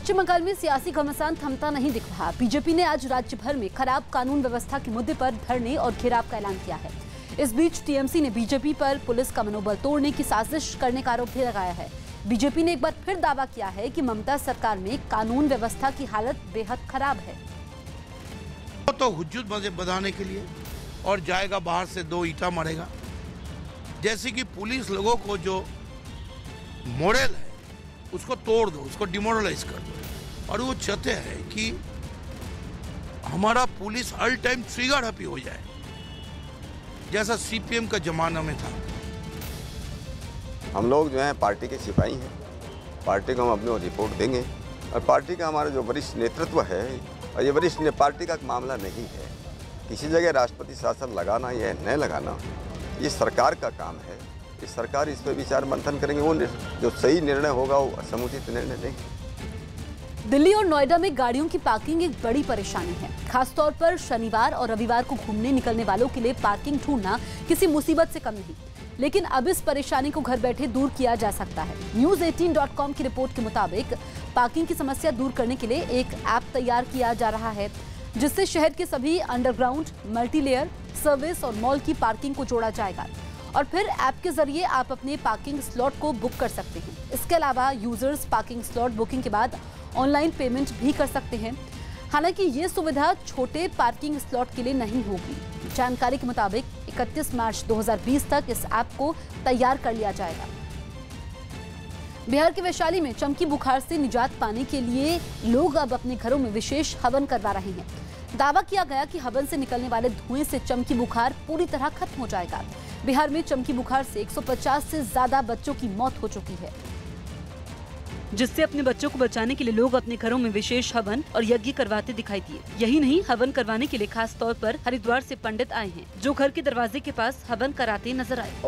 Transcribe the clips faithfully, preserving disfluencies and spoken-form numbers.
पश्चिम बंगाल में सियासी घमासान थमता नहीं दिख रहा। बीजेपी ने आज राज्य भर में खराब कानून व्यवस्था के मुद्दे पर धरने और घेराव का ऐलान किया है। इस बीच टीएमसी ने बीजेपी पर पुलिस का मनोबल तोड़ने की साजिश करने का आरोप भी लगाया है। बीजेपी ने एक बार फिर दावा किया है कि ममता सरकार में कानून व्यवस्था की हालत बेहद खराब है। तो हुज्जत बनाने के लिए और जाएगा बाहर से दो ईटा मारेगा, जैसे कि पुलिस लोगों को जो मॉडल है उसको तोड़ दो, उसको डिमोरलाइज कर दो। और वो चाहते हैं कि हमारा police all time trigger happy हो जाए, जैसा सीपीएम का जमाना में था। हम लोग जो हैं पार्टी के सिपाही हैं, पार्टी को हम अपनी रिपोर्ट देंगे और पार्टी का हमारा जो वरिष्ठ नेतृत्व है, और ये वरिष्ठ ने पार्टी का मामला नहीं है। किसी जगह राष्ट्रपति शासन लगाना या न लगाना ये सरकार का काम है। इस सरकार इस पर विचार मंथन करेंगे, वो जो सही निर्णय होगा वो समुचित निर्णय लेंगे। दिल्ली और नोएडा में गाड़ियों की पार्किंग एक बड़ी परेशानी है। खासतौर पर शनिवार और रविवार को घूमने निकलने वालों के लिए पार्किंग ढूंढना किसी मुसीबत से कम नहीं। लेकिन अब इस परेशानी को घर बैठे दूर किया जा सकता है। न्यूज अठारह डॉट कॉम की रिपोर्ट के मुताबिक पार्किंग की समस्या दूर करने के लिए एक ऐप तैयार किया जा रहा है, जिससे शहर के सभी अंडरग्राउंड, मल्टीलेयर, सर्विस और मॉल की पार्किंग को जोड़ा जाएगा और फिर ऐप के जरिए आप अपने पार्किंग स्लॉट को बुक कर सकते हैं। इसके अलावा यूजर्स पार्किंग स्लॉट बुकिंग के बाद ऑनलाइन पेमेंट भी कर सकते हैं। हालांकि ये सुविधा छोटे पार्किंग स्लॉट के लिए नहीं होगी। जानकारी के मुताबिक इकतीस मार्च दो हज़ार बीस तक इस ऐप को तैयार कर लिया जाएगा। बिहार के वैशाली में चमकी बुखार से निजात पाने के लिए लोग अब अपने घरों में विशेष हवन करवा रहे हैं। दावा किया गया कि हवन से निकलने वाले धुएं से चमकी बुखार पूरी तरह खत्म हो जाएगा। बिहार में चमकी बुखार से एक सौ पचास से ज्यादा बच्चों की मौत हो चुकी है, जिससे अपने बच्चों को बचाने के लिए लोग अपने घरों में विशेष हवन और यज्ञ करवाते दिखाई दिए। यही नहीं, हवन करवाने के लिए खास तौर पर हरिद्वार से पंडित आए हैं, जो घर के दरवाजे के पास हवन कराते नजर आए।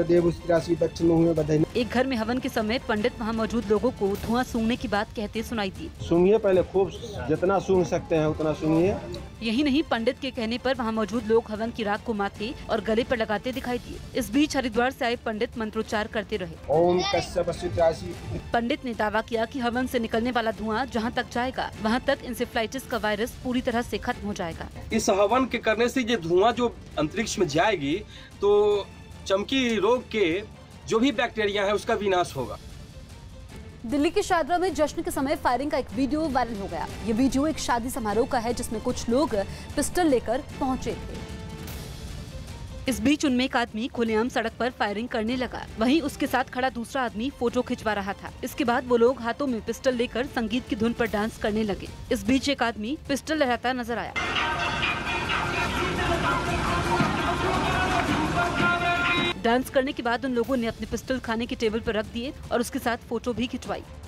एक घर में हवन के समय पंडित वहां मौजूद लोगों को धुआं सूंघने की बात कहते सुनाई दी। सूंघिए, पहले खूब जितना सूंघ सकते हैं उतना सूंघिए। यही नहीं, पंडित के कहने पर वहां मौजूद लोग हवन की राख को माथे और गले पर लगाते दिखाई दिए। इस बीच हरिद्वार से आए पंडित मंत्रोच्चार करते रहे। ओम कश्यप। पंडित ने दावा किया कि हवन से निकलने वाला धुआं जहां तक जाएगा वहां तक इंसेफ्लाइटिस का वायरस पूरी तरह से खत्म हो जाएगा। इस हवन के करने से ये धुआं जो अंतरिक्ष में जाएगी तो चमकी रोग के जो भी बैक्टीरिया है उसका विनाश होगा। दिल्ली के शारदा में जश्न के समय फायरिंग का एक वीडियो वायरल हो गया। ये वीडियो एक शादी समारोह का है, जिसमें कुछ लोग पिस्टल लेकर पहुंचे थे। इस बीच उनमें एक आदमी खुलेआम सड़क पर फायरिंग करने लगा। वहीं उसके साथ खड़ा दूसरा आदमी फोटो खिंचवा रहा था। इसके बाद वो लोग हाथों में पिस्टल लेकर संगीत की धुन पर डांस करने लगे। इस बीच एक आदमी पिस्टल लहराता नजर आया। डांस करने के बाद उन लोगों ने अपने पिस्टल खाने के टेबल पर रख दिए और उसके साथ फोटो भी खिंचवाई।